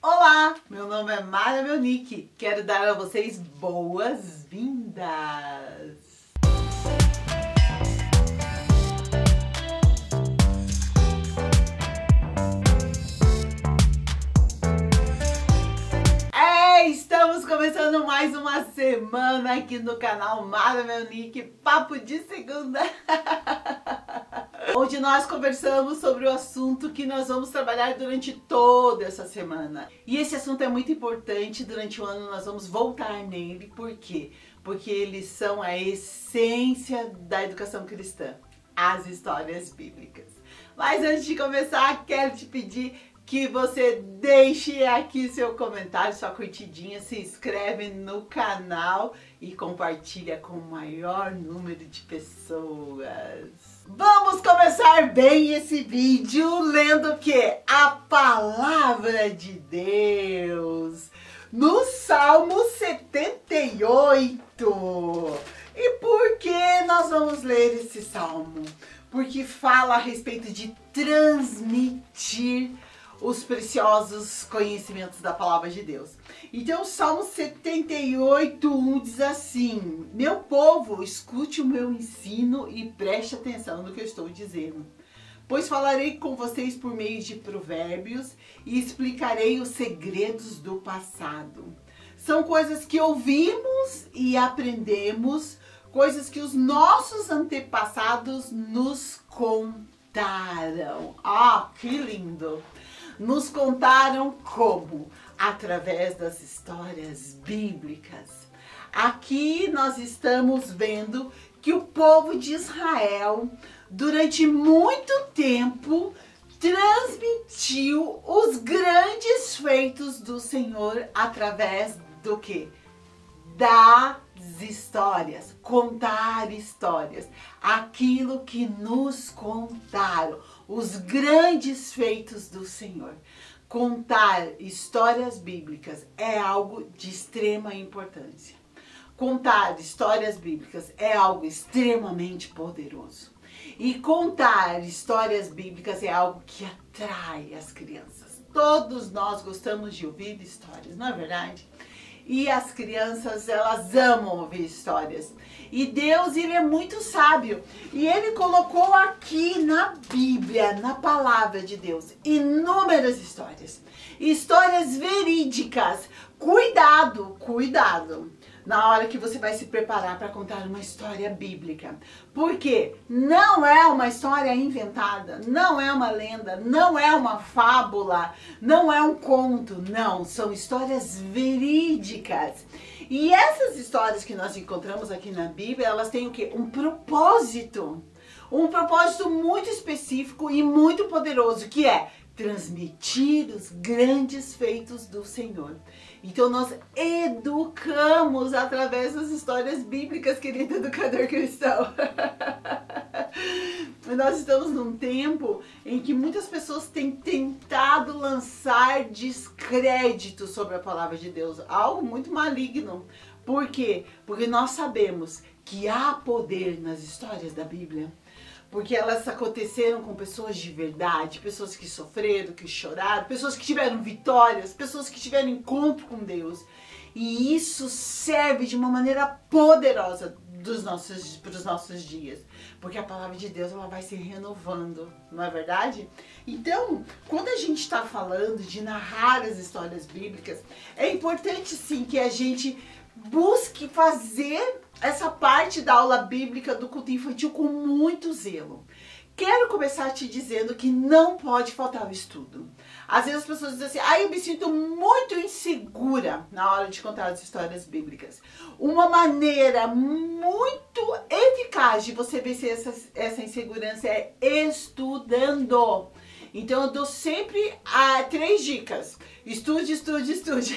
Olá, meu nome é Mara Melnick, quero dar a vocês boas-vindas! Estamos começando mais uma semana aqui no canal Mara Melnick, Papo de Segunda, onde nós conversamos sobre o assunto que nós vamos trabalhar durante toda essa semana. E esse assunto é muito importante, durante o ano nós vamos voltar nele, por quê? Porque eles são a essência da educação cristã, as histórias bíblicas. Mas antes de começar, quero te pedir que você deixe aqui seu comentário, sua curtidinha, se inscreve no canal e compartilha com o maior número de pessoas. Vamos começar bem esse vídeo lendo o que? A palavra de Deus no Salmo 78. E por que nós vamos ler esse salmo? Porque fala a respeito de transmitir os preciosos conhecimentos da palavra de Deus. Então o Salmo 78:1 diz assim: meu povo, escute o meu ensino e preste atenção no que eu estou dizendo. Pois falarei com vocês por meio de provérbios e explicarei os segredos do passado. São coisas que ouvimos e aprendemos, coisas que os nossos antepassados nos contaram. Ah, que lindo! Nos contaram como? Através das histórias bíblicas. Aqui nós estamos vendo que o povo de Israel, durante muito tempo, transmitiu os grandes feitos do Senhor através do quê? Das histórias, contar histórias, aquilo que nos contaram, os grandes feitos do Senhor. Contar histórias bíblicas é algo de extrema importância. Contar histórias bíblicas é algo extremamente poderoso. E contar histórias bíblicas é algo que atrai as crianças. Todos nós gostamos de ouvir histórias, não é verdade? E as crianças, elas amam ouvir histórias. E Deus, Ele é muito sábio. E Ele colocou aqui na Bíblia, na palavra de Deus, inúmeras histórias. Histórias verídicas. Cuidado, cuidado na hora que você vai se preparar para contar uma história bíblica. Porque não é uma história inventada, não é uma lenda, não é uma fábula, não é um conto, não. São histórias verídicas. E essas histórias que nós encontramos aqui na Bíblia, elas têm o quê? Um propósito. Um propósito muito específico e muito poderoso, que é transmitir os grandes feitos do Senhor. Então nós educamos através das histórias bíblicas, querido educador cristão. Nós estamos num tempo em que muitas pessoas têm tentado lançar descrédito sobre a palavra de Deus, algo muito maligno. Por quê? Porque nós sabemos que há poder nas histórias da Bíblia. Porque elas aconteceram com pessoas de verdade, pessoas que sofreram, que choraram, pessoas que tiveram vitórias, pessoas que tiveram encontro com Deus. E isso serve de uma maneira poderosa para os nossos dias. Porque a palavra de Deus, ela vai se renovando, não é verdade? Então, quando a gente está falando de narrar as histórias bíblicas, é importante sim que a gente busque fazer essa parte da aula bíblica do culto infantil com muito zelo. Quero começar te dizendo que não pode faltar o estudo. Às vezes as pessoas dizem assim: eu me sinto muito insegura na hora de contar as histórias bíblicas. Uma maneira muito eficaz de você vencer essa insegurança é estudando. Então eu dou sempre 3 dicas. Estude, estude, estude.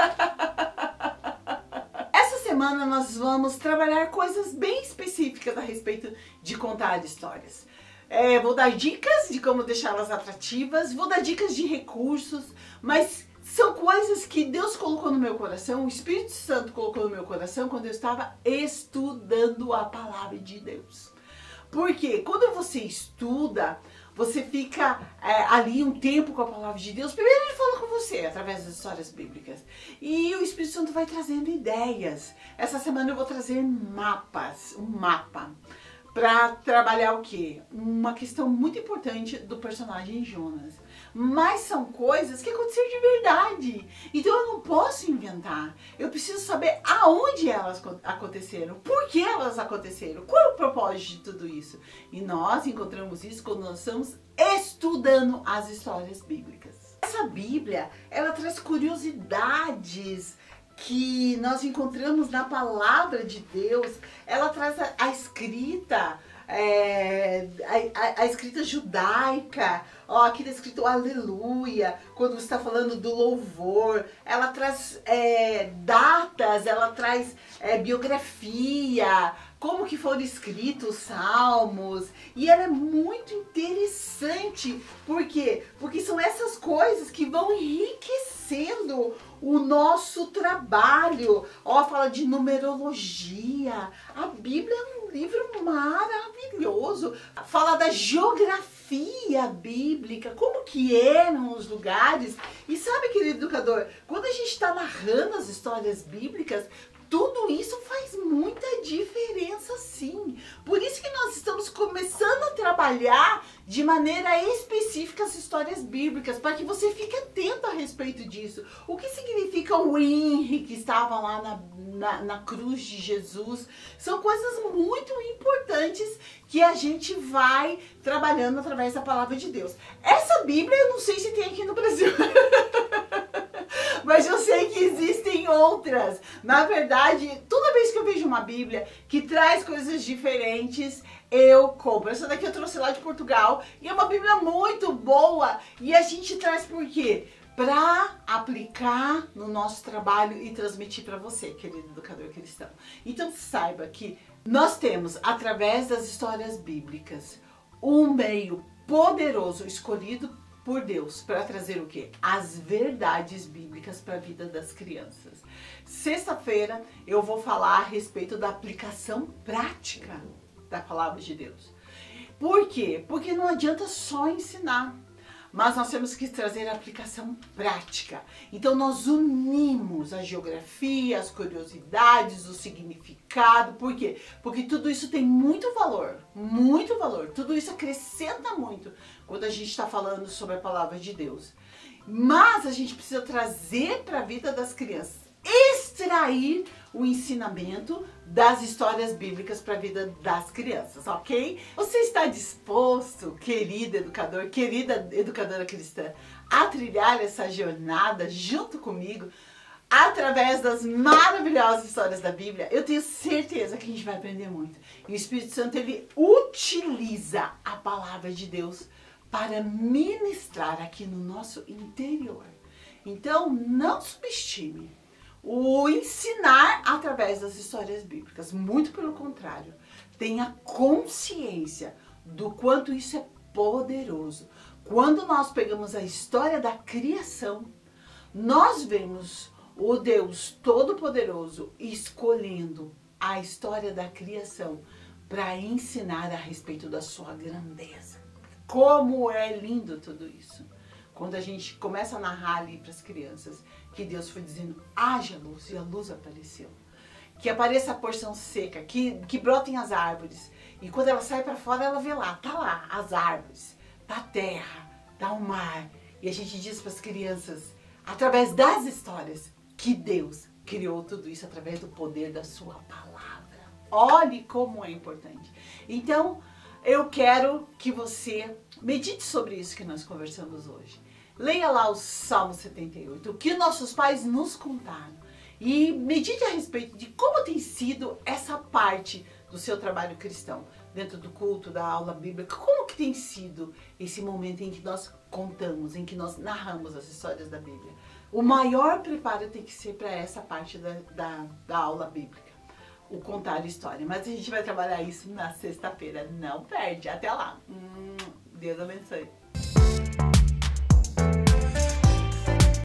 Semana nós vamos trabalhar coisas bem específicas a respeito de contar histórias. Vou dar dicas de como deixá-las atrativas, vou dar dicas de recursos, mas são coisas que Deus colocou no meu coração, o Espírito Santo colocou no meu coração quando eu estava estudando a palavra de Deus. Porque quando você estuda, você fica ali um tempo com a palavra de Deus, primeiro ele fala com você através das histórias bíblicas. E o Espírito Santo vai trazendo ideias. Essa semana eu vou trazer mapas, um mapa, para trabalhar o quê? Uma questão muito importante do personagem Jonas. Mas são coisas que aconteceram de verdade. Então eu não posso inventar. Eu preciso saber aonde elas aconteceram, por que elas aconteceram, qual é o propósito de tudo isso. E nós encontramos isso quando nós estamos estudando as histórias bíblicas. Essa Bíblia, ela traz curiosidades que nós encontramos na palavra de Deus. Ela traz a escrita, a escrita judaica, ó, aqui está escrito aleluia, quando você está falando do louvor. Ela traz datas, ela traz biografia, como que foram escritos os salmos. E ela é muito interessante. Por quê? Porque são essas coisas que vão enriquecendo o nosso trabalho. Ó, fala de numerologia. A Bíblia é um livro maravilhoso. Fala da geografia bíblica, como que eram os lugares. E sabe, querido educador, quando a gente está narrando as histórias bíblicas, tudo isso faz muita diferença, sim. Por isso que nós estamos começando a trabalhar de maneira específica as histórias bíblicas, para que você fique atento a respeito disso. O que significa o Henri que estava lá na cruz de Jesus? São coisas muito importantes que a gente vai trabalhando através da palavra de Deus. Essa Bíblia eu não sei se tem aqui no Brasil. Mas eu sei que existem outras. Na verdade, toda vez que eu vejo uma Bíblia que traz coisas diferentes, eu compro. Essa daqui eu trouxe lá de Portugal e é uma Bíblia muito boa. E a gente traz por quê? Para aplicar no nosso trabalho e transmitir para você, querido educador cristão. Então saiba que nós temos, através das histórias bíblicas, um meio poderoso escolhido por Deus para trazer o quê? As verdades bíblicas para a vida das crianças. Sexta-feira eu vou falar a respeito da aplicação prática da palavra de Deus. Por quê? Porque não adianta só ensinar, mas nós temos que trazer a aplicação prática. Então nós unimos a geografia, as curiosidades, o significado. Por quê? Porque tudo isso tem muito valor, muito valor. Tudo isso acrescenta muito quando a gente está falando sobre a palavra de Deus. Mas a gente precisa trazer para a vida das crianças, extrair o ensinamento das histórias bíblicas para a vida das crianças, ok? Você está disposto, querido educador, querida educadora cristã, a trilhar essa jornada junto comigo através das maravilhosas histórias da Bíblia? Eu tenho certeza que a gente vai aprender muito. E o Espírito Santo, ele utiliza a palavra de Deus para ministrar aqui no nosso interior. Então, não subestime o ensinar através das histórias bíblicas. Muito pelo contrário, tenha consciência do quanto isso é poderoso. Quando nós pegamos a história da criação, nós vemos o Deus Todo-Poderoso escolhendo a história da criação para ensinar a respeito da sua grandeza. Como é lindo tudo isso. Quando a gente começa a narrar ali para as crianças que Deus foi dizendo, haja luz, e a luz apareceu. Que apareça a porção seca, que brotem as árvores. E quando ela sai para fora, ela vê lá, tá lá as árvores, tá a terra, tá o mar. E a gente diz para as crianças, através das histórias, que Deus criou tudo isso através do poder da sua palavra. Olhe como é importante. Então, eu quero que você medite sobre isso que nós conversamos hoje. Leia lá o Salmo 78, o que nossos pais nos contaram. E medite a respeito de como tem sido essa parte do seu trabalho cristão. Dentro do culto, da aula bíblica, como que tem sido esse momento em que nós contamos, em que nós narramos as histórias da Bíblia. O maior preparo tem que ser para essa parte da aula bíblica. O contar história. Mas a gente vai trabalhar isso na sexta-feira. Não perde. Até lá. Deus abençoe.